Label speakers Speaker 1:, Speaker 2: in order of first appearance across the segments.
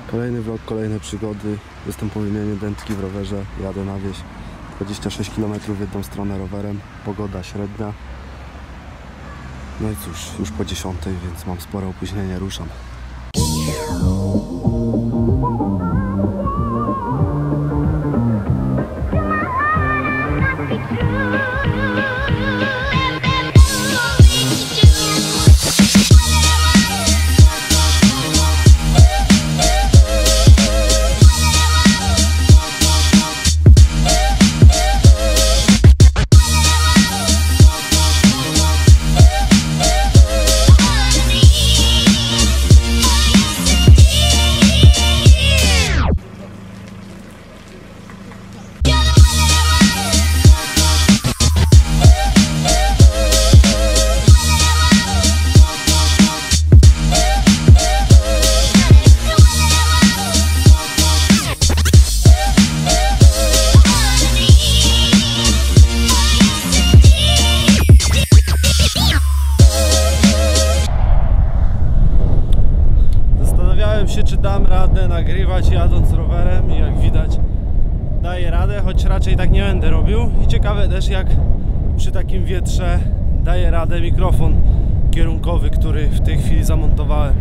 Speaker 1: Kolejny vlog, kolejne przygody. Jestem po wymianie dętki w rowerze, jadę na wieś. 26 km w jedną stronę rowerem, pogoda średnia. No i cóż, już po 10, więc mam spore opóźnienie, ruszam. Czy dam radę nagrywać jadąc rowerem i jak widać daję radę, choć raczej tak nie będę robił. I ciekawe też jak przy takim wietrze daje radę mikrofon kierunkowy, który w tej chwili zamontowałem.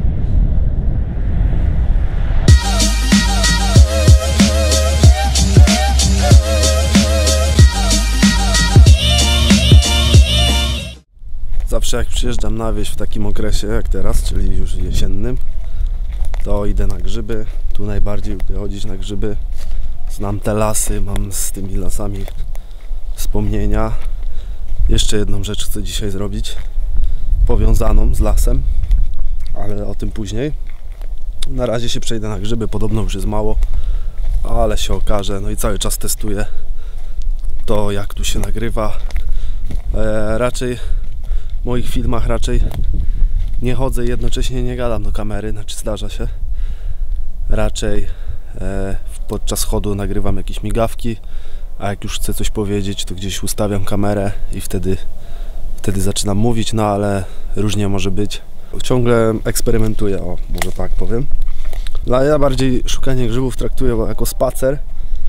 Speaker 1: Zawsze jak przyjeżdżam na wieś w takim okresie jak teraz, czyli już jesiennym, to idę na grzyby. Tu najbardziej lubię chodzić na grzyby. Znam te lasy, mam z tymi lasami wspomnienia. Jeszcze jedną rzecz chcę dzisiaj zrobić, powiązaną z lasem, ale o tym później. Na razie się przejdę na grzyby, podobno już jest mało, ale się okaże. No i cały czas testuję to, jak tu się nagrywa. Raczej w moich filmach nie chodzę i jednocześnie nie gadam do kamery, znaczy zdarza się. Raczej podczas chodu nagrywam jakieś migawki, a jak już chcę coś powiedzieć, to gdzieś ustawiam kamerę i wtedy zaczynam mówić, no ale różnie może być. Ciągle eksperymentuję, o, może tak powiem. Ale ja bardziej szukanie grzybów traktuję jako spacer.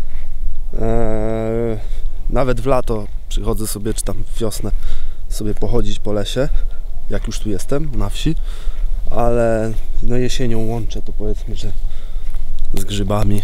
Speaker 1: Nawet w lato przychodzę sobie, czy tam w wiosnę, sobie pochodzić po lesie, jak już tu jestem, na wsi, ale no jesienią łączę to, powiedzmy, że z grzybami.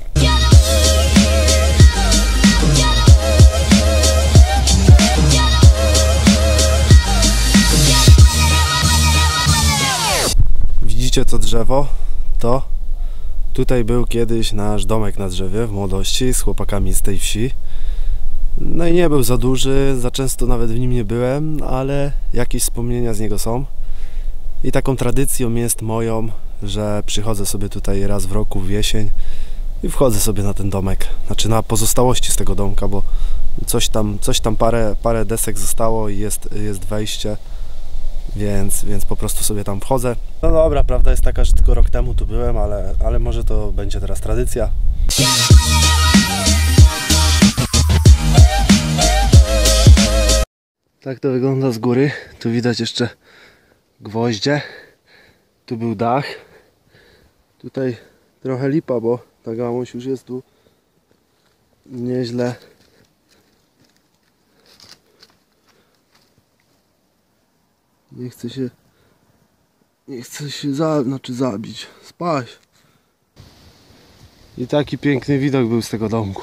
Speaker 1: Widzicie to drzewo? To tutaj był kiedyś nasz domek na drzewie w młodości z chłopakami z tej wsi. No i nie był za duży, za często nawet w nim nie byłem, ale jakieś wspomnienia z niego są. I taką tradycją jest moją, że przychodzę sobie tutaj raz w roku w jesień i wchodzę sobie na ten domek, znaczy na pozostałości z tego domka, bo coś tam parę desek zostało i jest wejście, więc po prostu sobie tam wchodzę. No dobra, prawda jest taka, że tylko rok temu tu byłem, ale może to będzie teraz tradycja. Tak to wygląda z góry. Tu widać jeszcze gwoździe. Tu był dach. Tutaj trochę lipa, bo ta gałąź już jest tu nieźle. Nie chce się zabić, spaść. I taki piękny widok był z tego domku.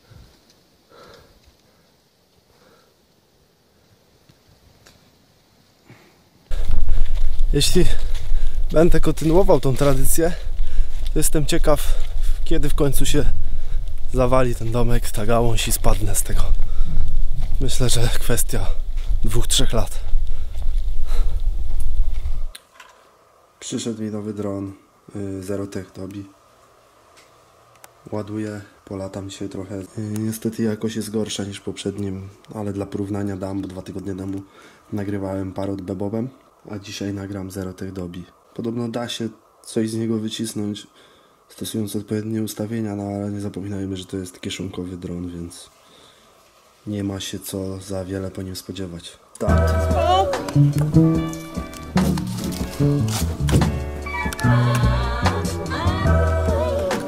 Speaker 1: Jeśli będę kontynuował tą tradycję, to jestem ciekaw, kiedy w końcu się zawali ten domek, ta gałąź i spadnę z tego. Myślę, że kwestia 2-3 lat. Przyszedł mi nowy dron Zerotech Dobi. Ładuję, polatam się trochę. Niestety jakość jest gorsza niż w poprzednim, ale dla porównania dam, bo 2 tygodnie temu nagrywałem parod bebobem, a dzisiaj nagram Zerotech Dobi. Podobno da się coś z niego wycisnąć, stosując odpowiednie ustawienia, no ale nie zapominajmy, że to jest kieszonkowy dron, więc nie ma się co za wiele po nim spodziewać. Tak.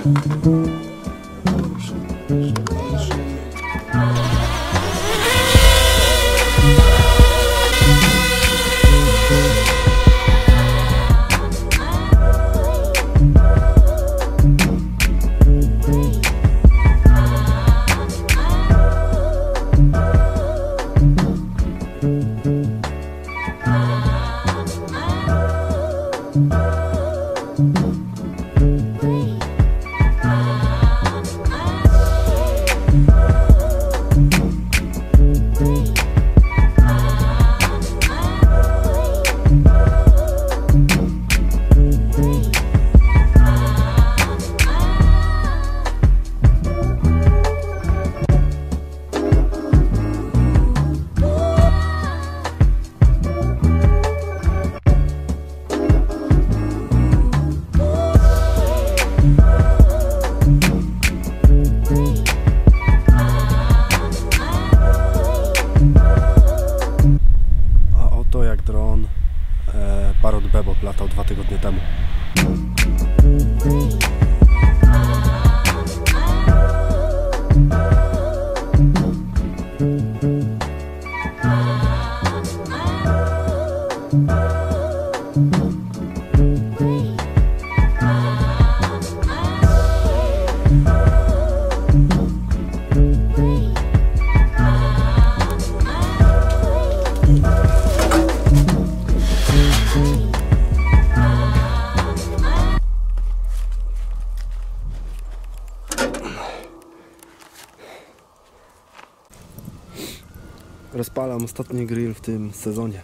Speaker 1: Parrot Bebop latał 2 tygodnie temu. Rozpalam ostatni grill w tym sezonie.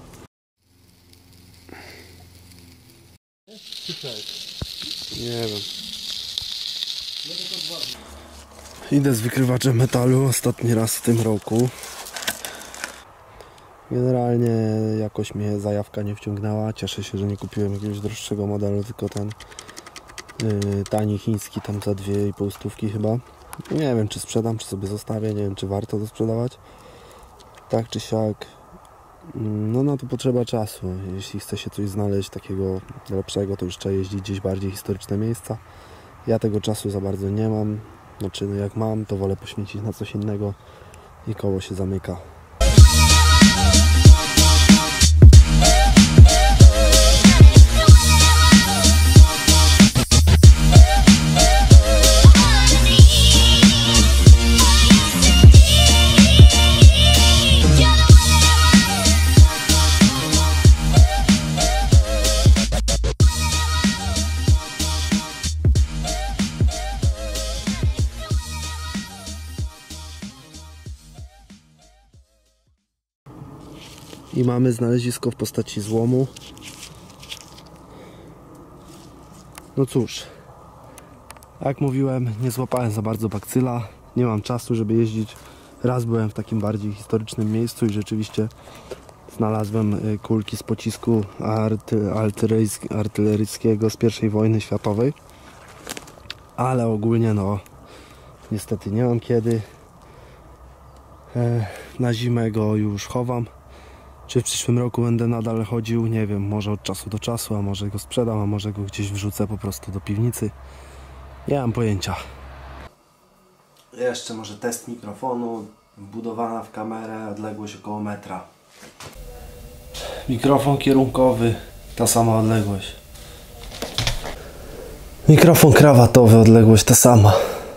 Speaker 1: Nie wiem. Idę z wykrywaczem metalu ostatni raz w tym roku. Generalnie jakoś mnie zajawka nie wciągnęła. Cieszę się, że nie kupiłem jakiegoś droższego modelu, tylko ten tani chiński, tam za 2,5 stówki chyba. Nie wiem, czy sprzedam, czy sobie zostawię, nie wiem, czy warto to sprzedawać. Tak czy siak, no na to potrzeba czasu. Jeśli chce się coś znaleźć takiego lepszego, to już trzeba jeździć gdzieś bardziej historyczne miejsca. Ja tego czasu za bardzo nie mam. Znaczy, no jak mam, to wolę poświęcić na coś innego i koło się zamyka. I mamy znalezisko w postaci złomu. No cóż, jak mówiłem, nie złapałem za bardzo bakcyla. Nie mam czasu, żeby jeździć. Raz byłem w takim bardziej historycznym miejscu i rzeczywiście znalazłem kulki z pocisku artyleryjskiego z I wojny światowej. Ale ogólnie no, niestety nie mam kiedy. Na zimę go już chowam. Czy w przyszłym roku będę nadal chodził? Nie wiem, może od czasu do czasu, a może go sprzedam, a może go gdzieś wrzucę po prostu do piwnicy. Nie mam pojęcia. Jeszcze może test mikrofonu, wbudowana w kamerę, odległość około metra. Mikrofon kierunkowy, ta sama odległość. Mikrofon krawatowy, odległość ta sama.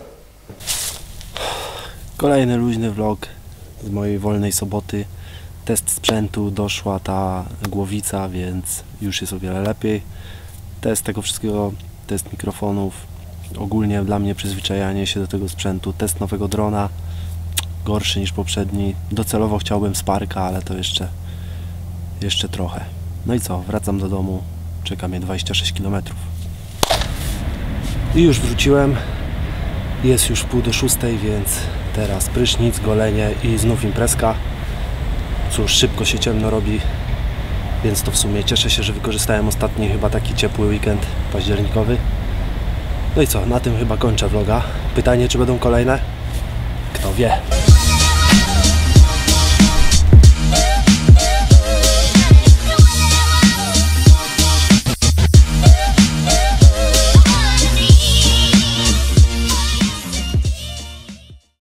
Speaker 1: Kolejny luźny vlog z mojej wolnej soboty. Test sprzętu, doszła ta głowica, więc już jest o wiele lepiej. Test tego wszystkiego, test mikrofonów, ogólnie dla mnie przyzwyczajanie się do tego sprzętu. Test nowego drona, gorszy niż poprzedni. Docelowo chciałbym Sparka, ale to jeszcze trochę. No i co, wracam do domu, czeka mnie 26 km. I już wróciłem, jest już 5:45, więc teraz prysznic, golenie i znów imprezka. Cóż, szybko się ciemno robi, więc to w sumie cieszę się, że wykorzystałem ostatni chyba taki ciepły weekend październikowy. No i co, na tym chyba kończę vloga. Pytanie, czy będą kolejne? Kto wie.